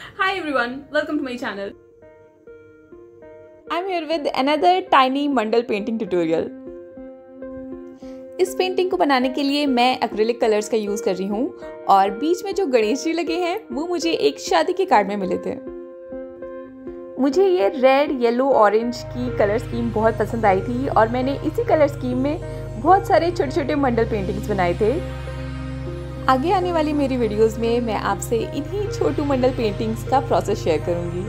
Hi everyone, welcome to my channel. I'm here with another tiny mandal painting tutorial. इस painting को बनाने के लिए मैं एक्रिलिक कलर्स का यूज़ कर रही हूँ और बीच में जो गणेश जी लगे हैं वो मुझे एक शादी के कार्ड में मिले थे। मुझे ये रेड, येलो, ऑरेंज की कलर स्कीम बहुत पसंद आई थी और मैंने इसी कलर स्कीम में बहुत सारे छोटे छोटे मंडल पेंटिंग्स बनाए थे। आगे आने वाली मेरी वीडियोस में मैं आपसे इन्हीं छोटू मंडल पेंटिंग्स का प्रोसेस शेयर करूँगी।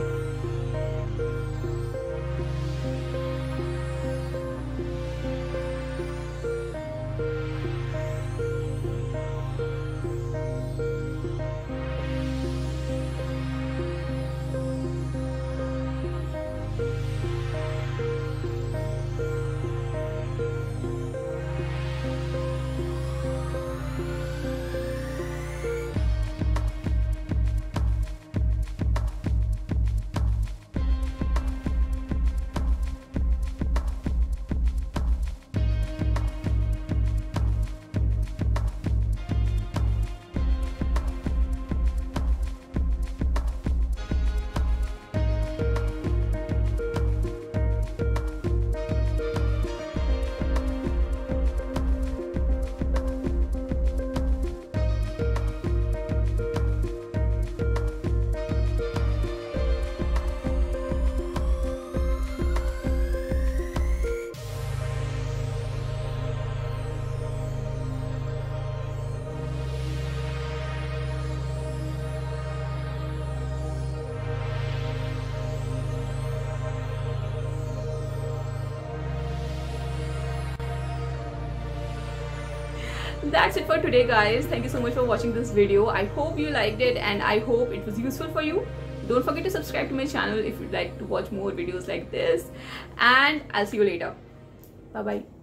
That's it for today guys. Thank you so much for watching this video. I hope you liked it and I hope it was useful for you. Don't forget to subscribe to my channel if you'd like to watch more videos like this, and I'll see you later. Bye bye.